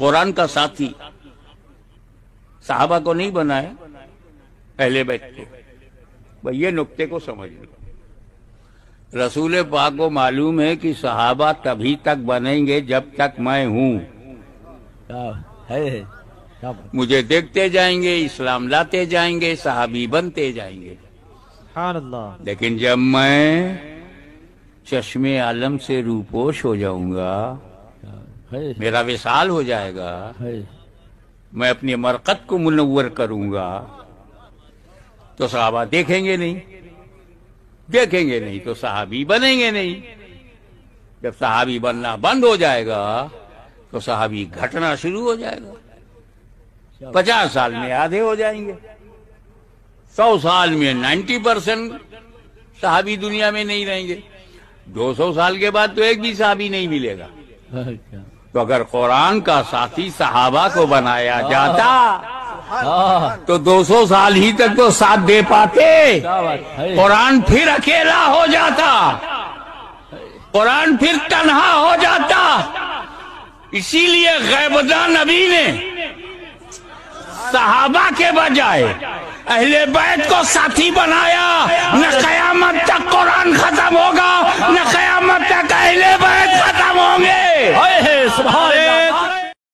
قرآن کا ساتھی صحابہ کو نہیں بنایا، اہل بیت کو۔ بھئی یہ نقطے کو سمجھ لو، رسول پاک کو معلوم ہے کہ صحابہ تبھی تک بنیں گے جب تک میں ہوں، مجھے دیکھتے جائیں گے، اسلام لاتے جائیں گے، صحابی بنتے جائیں گے۔ سبحان اللہ۔ لیکن جب میں چشم عالم سے روپوش ہو جاؤں گا، میرا وصال ہو جائے گا، میں اپنی مرقد کو منور کروں گا، تو صحابہ دیکھیں گے نہیں، دیکھیں گے نہیں تو صحابی بنیں گے نہیں۔ جب صحابی بننا بند ہو جائے گا تو صحابی گھٹنا شروع ہو جائے گا۔ 50 سال میں آدھے ہو جائیں گے، 100 سال میں 90% صحابی دنیا میں نہیں رہیں گے، 200 سال کے بعد تو ایک بھی صحابی نہیں ملے گا۔ تو اگر قرآن کا ساتھی صحابہ کو بنایا جاتا تو 200 سال ہی تک تو ساتھ دے پاتے، قرآن پھر اکیلا ہو جاتا، قرآن پھر تنہا ہو جاتا۔ اسی لیے غیبداں نبی نے صحابہ کے بجائے اہل بیت کو ساتھی بنایا۔ نہ قیامت تک قرآن ختم ہوگا، نہ قیامت تک اہل بیت ختم ہوں گے۔ سبحان اللہ۔